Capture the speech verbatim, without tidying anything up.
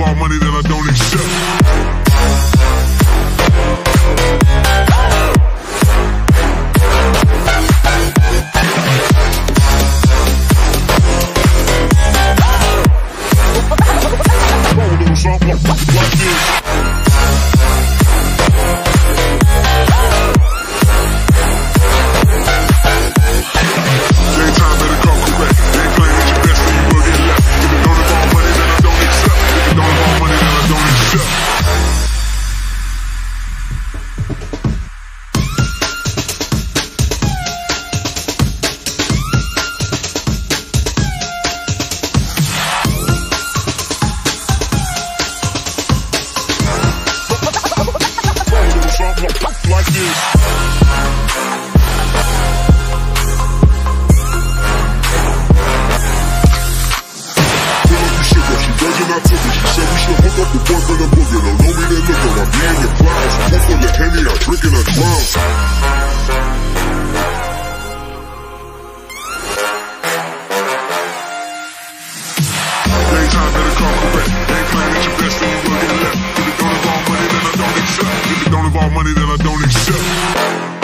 involve money, then I don't accept. Something like this. Daytime better come correct. They ain't playing at your best, then you will get left. If it don't involve money, then I don't accept. If it don't involve money, then I don't accept. Like this. I took it. She said we should hook up the boyfriend and boogie. Don't know me, they look up. I'm being the clouds. Pool full of Henny, I drink and I drown. Daytime better come correct. They ain't playing at your best, then you will get left. If it don't involve money, then I don't accept. If it don't involve money, then I don't accept.